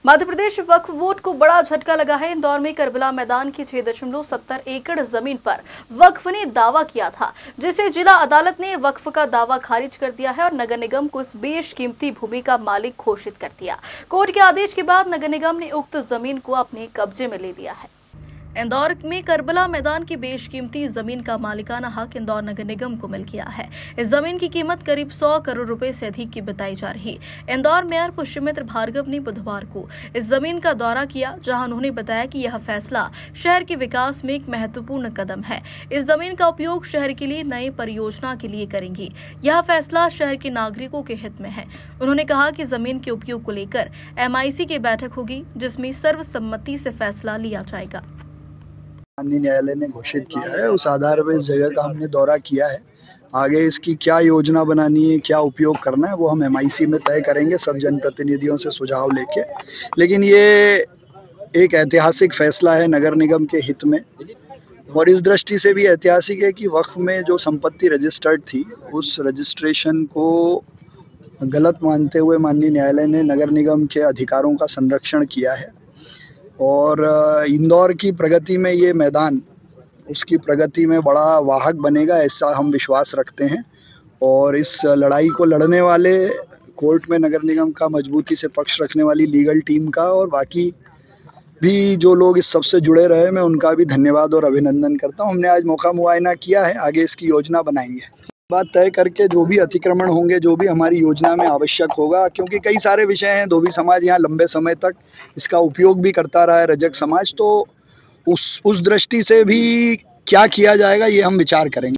मध्य प्रदेश वक्फ board को बड़ा झटका लगा है। इंदौर में करबला मैदान की 6.70 एकड़ जमीन पर वक्फ ने दावा किया था, जिसे जिला अदालत ने वक्फ का दावा खारिज कर दिया है और नगर निगम को इस बेशकीमती भूमि का मालिक घोषित कर दिया। कोर्ट के आदेश के बाद नगर निगम ने उक्त जमीन को अपने कब्जे में ले लिया है। इंदौर में करबला मैदान की बेशकीमती जमीन का मालिकाना हक इंदौर नगर निगम को मिल गया है। इस जमीन की कीमत करीब 100 करोड़ रुपए से अधिक की बताई जा रही। इंदौर मेयर पुष्यमित्र भार्गव ने बुधवार को इस जमीन का दौरा किया, जहां उन्होंने बताया कि यह फैसला शहर के विकास में एक महत्वपूर्ण कदम है। इस जमीन का उपयोग शहर के लिए नई परियोजना के लिए करेंगे। यह फैसला शहर के नागरिकों के हित में है। उन्होंने कहा कि जमीन के उपयोग को लेकर MIC की बैठक होगी, जिसमें सर्वसम्मति से फैसला लिया जाएगा। माननीय न्यायालय ने घोषित किया है, उस आधार पर इस जगह का हमने दौरा किया है। आगे इसकी क्या योजना बनानी है, क्या उपयोग करना है, वो हम MIC में तय करेंगे, सब जनप्रतिनिधियों से सुझाव लेके। लेकिन ये एक ऐतिहासिक फैसला है नगर निगम के हित में, और इस दृष्टि से भी ऐतिहासिक है कि वक्फ में जो संपत्ति रजिस्टर्ड थी, उस रजिस्ट्रेशन को गलत मानते हुए माननीय न्यायालय ने नगर निगम के अधिकारों का संरक्षण किया है। और इंदौर की प्रगति में ये मैदान उसकी प्रगति में बड़ा वाहक बनेगा, ऐसा हम विश्वास रखते हैं। और इस लड़ाई को लड़ने वाले कोर्ट में नगर निगम का मजबूती से पक्ष रखने वाली लीगल टीम का और बाकी भी जो लोग इस सबसे जुड़े रहे, मैं उनका भी धन्यवाद और अभिनंदन करता हूं। हमने आज मौका मुआयना किया है, आगे इसकी योजना बनाएंगे। बात तय करके जो भी अतिक्रमण होंगे, जो भी हमारी योजना में आवश्यक होगा, क्योंकि कई सारे विषय हैं। धोबी समाज यहाँ लंबे समय तक इसका उपयोग भी करता रहा है, रजक समाज, तो उस दृष्टि से भी क्या किया जाएगा ये हम विचार करेंगे।